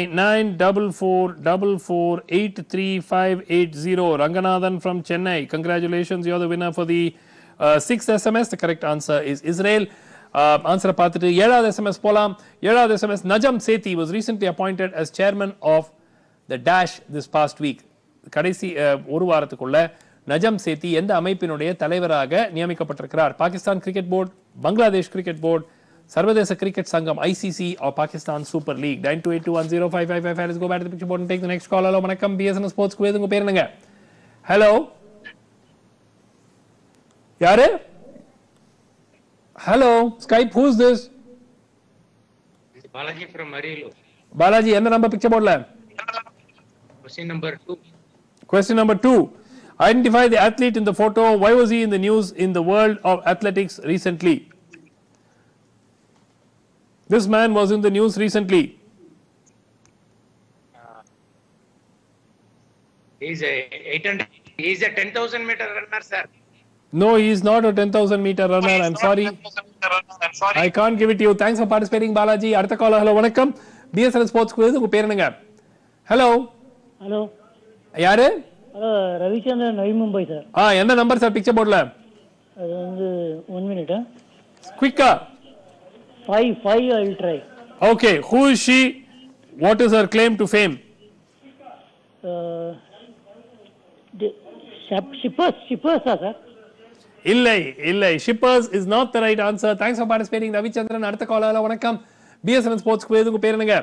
9444835580. Ranganathan from Chennai. Congratulations, you're the winner for the 6th SMS. The correct answer is Israel. Answer பார்த்துட்டு 7வது SMS போலாம். 7வது SMS Najam Sethi was recently appointed as chairman of the Dash this past week. கடைசி ஒரு வாரத்துக்குள்ள நஜம் சேத்தி எந்த அமைப்பினுடைய தலைவராக நியமிக்கப்பட்டிருக்கிறார்? Pakistan cricket board, Bangladesh cricket board, சர்வதேச கிரிக்கெட் சங்கம் ICC or Pakistan Super League. 9282105555. Let's go back to the picture board and take the next call. Hello வணக்கம். BSNL ஸ்போர்ட்ஸ் குவிஸ் உங்க பேர் என்னங்க? ஹலோ. யாரு? Hello. Skype, who's this? Balaji from Marilu. Balaji எந்த number picture போர்ட்ல? Question number 2. Question number 2. Identify the athlete in the photo. Why was he in the news in the world of athletics recently? This man was in the news recently. He's a 10,000 meter runner, sir. No, he is not a 10,000 meter runner. I'm sorry. I can't give it to you. Thanks for participating, Balaji. அடுத்த call hello வணக்கம். BSNL sports quiz உங்க பேர் என்னங்க? Hello. Hello. யாரு? Hello Ravichandran Navi Mumbai sir. எந்த number sir picture போர்ட்ல? அது வந்து 1 minute. குயிக்கா. 5 I will try. Okay, who is she? What is her claim to fame? Shippers, sir. Illai. Shippers is not the right answer. Thanks for participating. Ravichandran, அடுத்த காலர்ல வணக்கம். BSN Sports Quiz உங்க பேர் என்னங்க?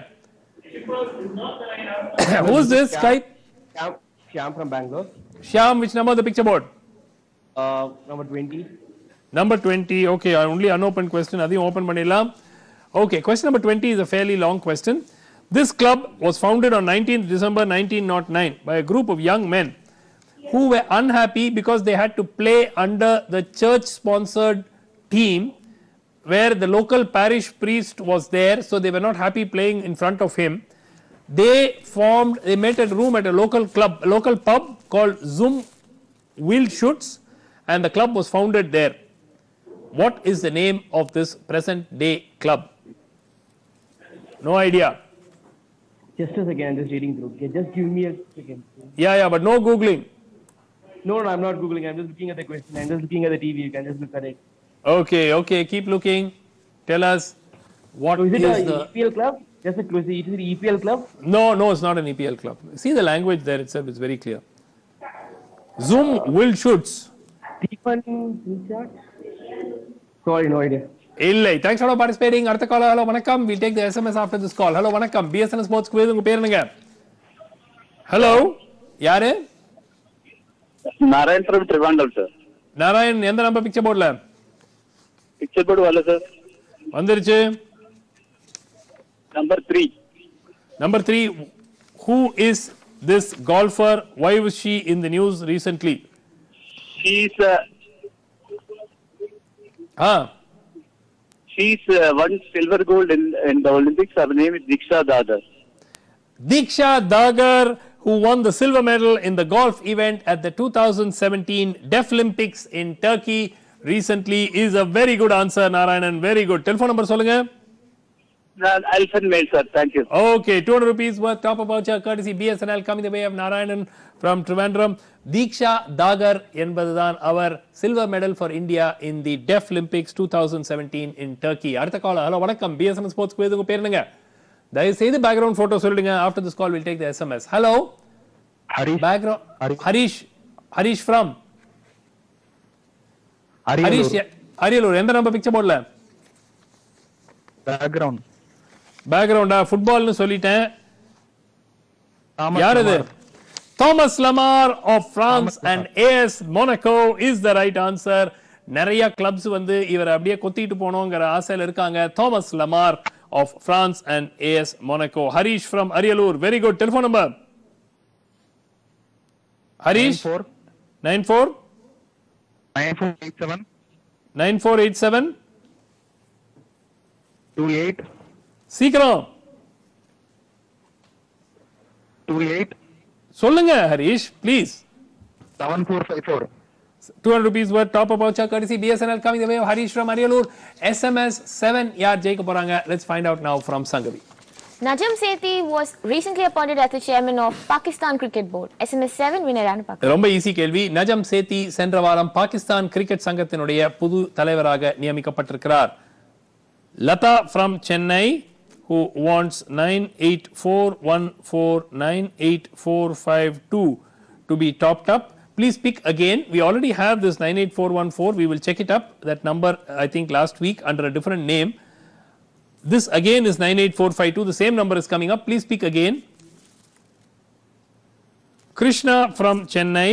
Who is this? Skype. Shyam from Bangalore. Shyam, which number the picture board? Number 20. Number 20. Okay, only unopened question. Adhim open பண்ணிடலாம். Okay, question number 20 is a fairly long question. This club was founded on 19th December 1909 by a group of young men who were unhappy because they had to play under the church sponsored team where the local parish priest was there, so they were not happy playing in front of him. They met a room at a local pub called Zum Wildschutz, and the club was founded there. What is the name of this present day club? No idea. Just a second, I'm just reading through. Okay, just give me a second. Yeah, but no googling. No, I'm not googling. I'm just looking at the question. I'm just looking at the TV. You can just look at it. Okay, keep looking. Tell us what is the EPL club? Just a close. Is it EPL club? No, it's not an EPL club. See the language there itself is very clear. Zum Wildschutz. Sorry, no idea. Illai. Thanks for participating. அடுத்த caller hello வணக்கம். We'll take the SMS after this call. Hello வணக்கம். BSN Sports Quiz உங்க பேர் என்னங்க? Hello. யாரு? Narayan from Trivandrum, sir. Narayan, எந்த number picture போர்டுல? Picture board wala, sir. வந்துருச்சு. Number 3. Number 3. Who is this golfer? Why was she in the news recently? She's won silver gold in the Olympics. Her name is Diksha Dagar. Diksha Dagar, who won the silver medal in the golf event at the 2017 Deaflympics in Turkey recently, is a very good answer, Narayanan. Very good. Telephone number solunga. I'll send mail, sir. Thank you. Okay, 200 rupees worth top of voucher courtesy BSNL coming the way of Narayanan from Trivandrum. Diksha Dagar என்பதுதான் our silver medal for India in the Deaflympics 2017 in Turkey. அடுத்த call hello வணக்கம் BSN Sports Quiz உங்க பேர் என்னங்க? தயவு செய்து background photo சொல்லுங்க. After this call we'll take the SMS. Hello. Harish from Ariyalur. எந்த நம்பர் பிக்சர் போர்டுல? பேக்ரவுண்டா ஃபுட்பால்னு சொல்லிட்டேன். யார் இது? Thomas Lamar of France and AS Monaco is the right answer. நிறைய கிளப்ஸ் வந்து இவர் அப்படியே கொத்திட்டு போனோங்கிற ஆசையில இருக்காங்க. Thomas Lamar of France and AS Monaco. Harish from Ariyalur. Very good. Telephone number. Harish 9487 28 சீக்கிரம் 28 சொல்லுங்க Harish please. 7454. 200 rupees worth top up voucher courtesy BSNL coming the way of Harish from Ariyalur. SMS 7 யார் ஜெயிக்க போறாங்க? Let's find out now from Sangavi. Najam Sethi was recently appointed as the chairman of Pakistan Cricket Board. SMS 7 winner யாருன்னு பார்க்கலாம். ரொம்ப easy கேள்வி. நஜம் சேத்தி சென்ற வாரம் பாகிஸ்தான் கிரிக்கெட் சங்கத்தினுடைய புது தலைவராக நியமிக்கப்பட்டிருக்கிறார். Lata from Chennai, who wants 9841498452 to be topped up. Please pick again. We already have this 98414. We will check it up. That number I think last week under a different name. This again is 98452. The same number is coming up. Please pick again. Krishna from Chennai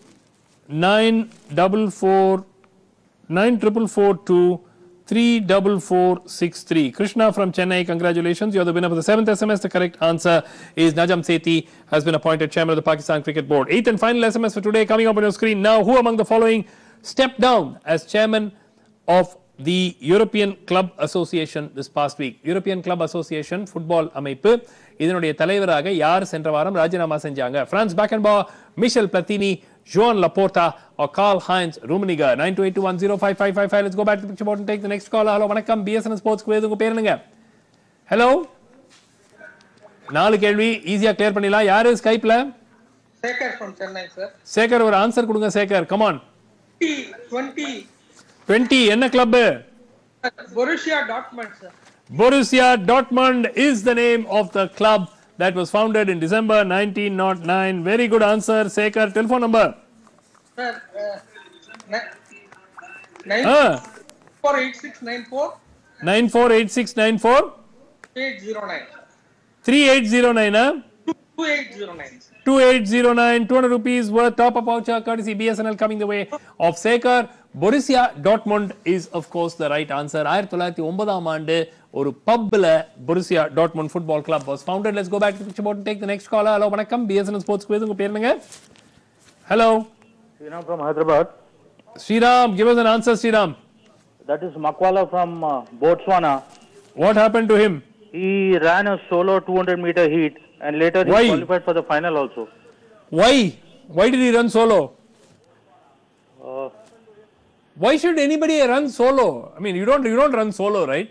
94423463. Krishna from Chennai, congratulations. You are the winner for the 7th SMS. The correct answer is Najam Sethi has been appointed chairman of the Pakistan Cricket Board. 8th and final SMS for today coming up on your screen now. Who among the following stepped down as chairman of the European Club Association this past week? European Club Association football அமைப்பு இதனுடைய தலைவராக யார் சென்ற வாரம் ராஜினாமா செஞ்சாங்க? Franz Beckenbauer, Michel Platini, Joan Laporta or Karl-Heinz Rummenigge. 9281055555. Let's go back to the picture board and take the next call. Hello வணக்கம் BSN Sports Quiz உங்க பேர் என்னங்க? Hello. 4 கேள்வி ஈஸியா கிளியர் பண்ணிடலாம். யாரு ஸ்கைப்ல? Sekar from Chennai sir. Sekar ஒரு ஆன்சர் கொடுங்க சேகர். Come on. 20 20 என்ன club? Borussia Dortmund sir. Borussia Dortmund is the name of the club that was founded in December 1909. Very good answer, Sekhar. Telephone number? Sir, 948694 948694 3809. 3809, huh? 2809. 2809, 200 rupees worth top-up voucher courtesy BSNL coming the way of Sekhar. Borussia Dortmund is of course the right answer. 1909 ஆண்டு ஒரு பப்ல Borussia Dortmund football club was founded. Let's go back to the picture board and take the next caller. Hello, வணக்கம். BSNL Sports Quiz. உங்க பேர் என்னங்க? Hello. Sriram from Hyderabad. Sriram, give us an answer, Sriram. That is Makwala from Botswana. What happened to him? He ran a solo 200-meter heat and later he qualified for the final also. Why? Why did he run solo? Why should anybody run solo? I mean, you don't run solo, right?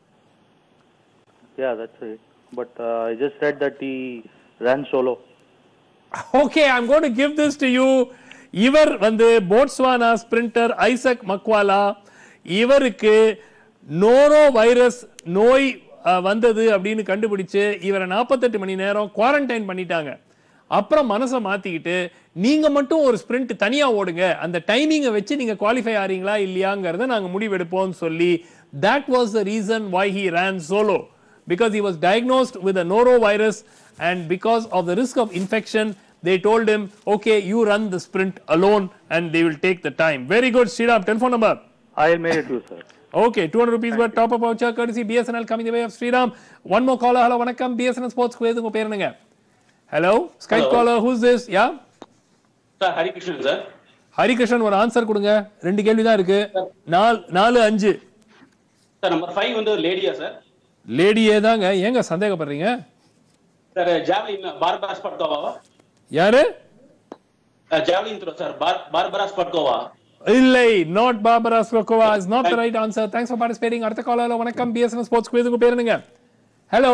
Yeah, that's right. But I just read that he ran solo. Okay, I'm going to give this to you. இவர் வந்து Botswana sprinter Isaac மக்வாலா. இவருக்கு நோரோ virus நோய் வந்தது அப்படின்னு கண்டுபிடிச்சு இவரை 48 மணி நேரம் quarantine பண்ணிட்டாங்க. அப்புறம் மனசை மாத்திக்கிட்டு நீங்க மட்டும் ஒரு ஸ்பிரிண்ட் தனியா ஓடுங்க, அந்த டைமிங்கை வச்சு நீங்க குவாலிஃபை ஆறீங்களா இல்லையாங்கிறத நாங்க முடிவெடுப்போம்னு சொல்லி that was the reason why he ran solo, because he was diagnosed with a norovirus and because of the risk of infection they told him, okay, you run the sprint alone and they will take the time. Very good, Sriram. Telephone number? I'll mail it to you, sir. Okay, 200 rupees worth top-up voucher courtesy BSNL coming the way of Sriram. One more caller. Hello, vanakkam. BSNL Sports Quiz. உங்க பேர் என்னங்க? Hello, Skype caller. Who's this? Yeah? Sir, Hari Krishnan, sir. Hari Krishnan, ஒரு answer கொடுங்க. ரெண்டு கேள்வி தான் இருக்கு. 4 5. Sir, number 5 வந்து லேடியா சார்? லேடியே தாங்க. ஏங்க சந்தேகப்படுறீங்க? Sir, javelin Barbara Spurtova. யாரு? Javelin throw, sir. Barbara Spurtova. இல்லை, not Barbara Spurtova is not the right answer. Thanks for participating. அடுத்த காலர். ஹலோ, வணக்கம். BSNL Sports Quiz. உங்க பேர் என்னங்க? ஹலோ.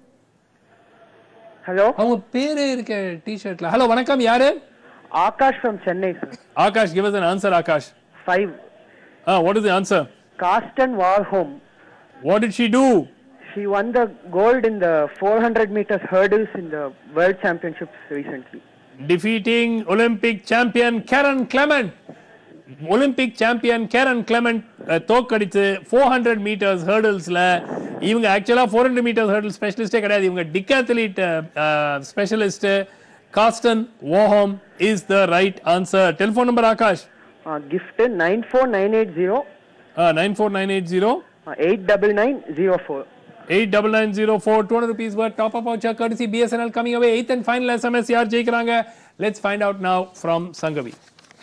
ஹலோ. அவங்க பேரே இருக்க டி-ஷர்ட்ல. ஹலோ, வணக்கம். யாரு? Akash from Chennai, sir. Akash, give us an answer, Akash. 5. What is the answer? Karsten Warholm. What did she do? She won the gold in the 400 meters hurdles in the World Championships recently. Defeating Olympic champion Karen Clement. Olympic champion Karen Clement தோக்கடிச்சு 400 meters hurdlesல. இவங்க ஆக்சுவலா 400 meters hurdle ஸ்பெஷலிஸ்டே கிடையாது, இவங்க decathlete specialist. Karsten Warholm is the right answer. Telephone number, Akash? Gift 94980 94980 89904 89904. 200 rupees worth top-up voucher courtesy BSNL coming away. 8th and final SMS யார் ஜெயிக்கிறாங்க? Let's find out now from Sangavi.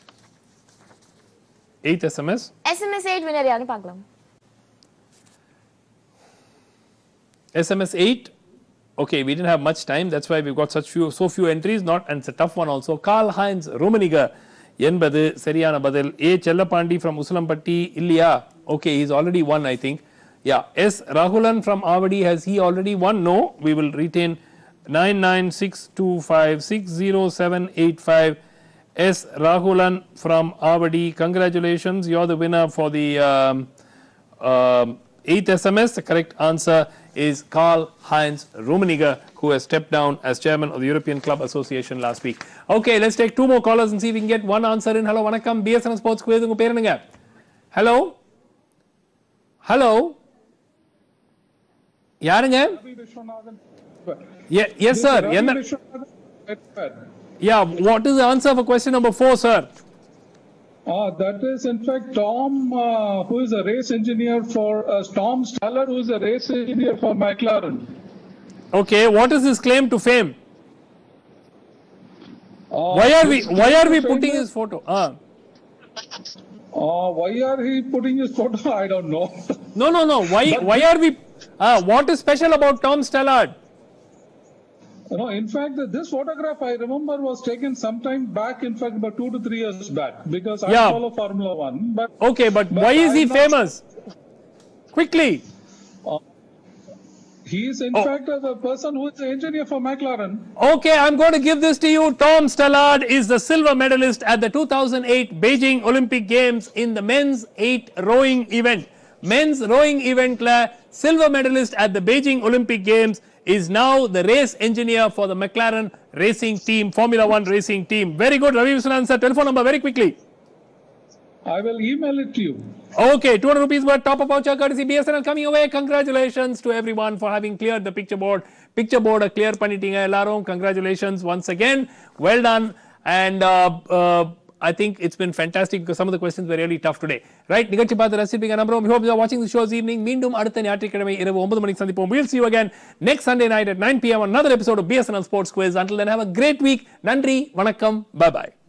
8th SMS. SMS 8 winner யாருன்னு பார்க்கலாம். SMS 8. Okay, we didn't have much time. That's why we've got so few entries. And it's a tough one also. Karl-Heinz Rummenigge என்பது சரியான பதில். A. Chellapandi from Uslampatti இல்லையா? Okay, he's already won, I think. Yeah. S. Rahulan from Avadi, has he already won? No. We will retain 99625608785. S. Rahulan from Avadi. Congratulations. You're the winner for the 8th SMS. The correct answer is Karl-Heinz Rummenigge, who has stepped down as chairman of the European Club Association last week. Okay, let's take 2 more callers and see if we can get one answer in. Hello, vanakkam. BSNL Sports Quiz. உங்க பேர் என்னங்க? Hello? Hello? யாருங்க? Yes, sir. Yeah, what is the answer for question number 4, sir? That is in fact Tom, who is a race engineer for Tom Stallard, who is a race engineer for McLaren. Okay, what is his claim to fame? Why are we putting his photo? Why are he putting his photo? I don't know. No. Why are we? What is special about Tom Stallard? No, in fact, this photograph I remember was taken sometime back. In fact, about 2 to 3 years back, because I follow Formula 1. But okay, but why is he famous? Quickly. He is in fact the person who is the engineer for McLaren. Okay, I'm going to give this to you. Tom Stallard is the silver medalist at the 2008 Beijing Olympic Games in the men's 8 rowing event. men's rowing eventல silver medalist at the Beijing Olympic Games is now the race engineer for the McLaren racing team, Formula 1 racing team. Very good. Ravi Viswanathan sir, telephone number very quickly. I will email it to you. Okay, 200 rupees worth top of voucher courtesy BSNL coming away. Congratulations to everyone for having cleared the picture board. Picture board clear பண்ணிட்டீங்க எல்லாரும். Congratulations once again. Well done. And I think it's been fantastic because some of the questions were really tough today. Right? நிகழ்ச்சி பார்த்து ரசிப்பீங்க நம்புறோம். We hope you are watching the show this evening. மீண்டும் அடுத்த ஞாயிற்றுக்கிழமை இரவு 9 மணிக்கு சந்திப்போம். We'll see you again next Sunday night at 9 p.m. another episode of BSNL Sports Quiz. Until then, have a great week. நன்றி, வணக்கம், bye bye.